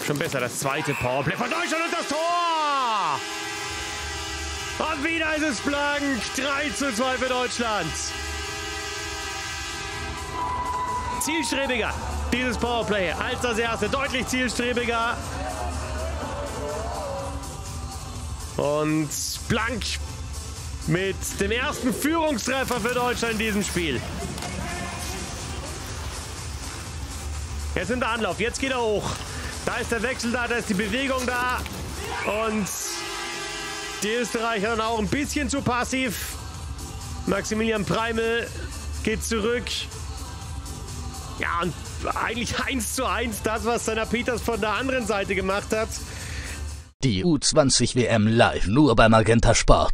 Schon besser, das zweite Powerplay von Deutschland und das Tor! Und wieder ist es blank. 3:2 für Deutschland. Zielstrebiger, dieses Powerplay, als das erste. Deutlich zielstrebiger. Und blank mit dem ersten Führungstreffer für Deutschland in diesem Spiel. Jetzt nimmt er Anlauf, jetzt geht er hoch. Da ist der Wechsel da ist die Bewegung da. Und die Österreicher dann auch ein bisschen zu passiv. Maximilian Preiml geht zurück. Ja, und eigentlich 1:1 das, was Senna Peters von der anderen Seite gemacht hat. Die U20 WM live, nur bei Magenta Sport.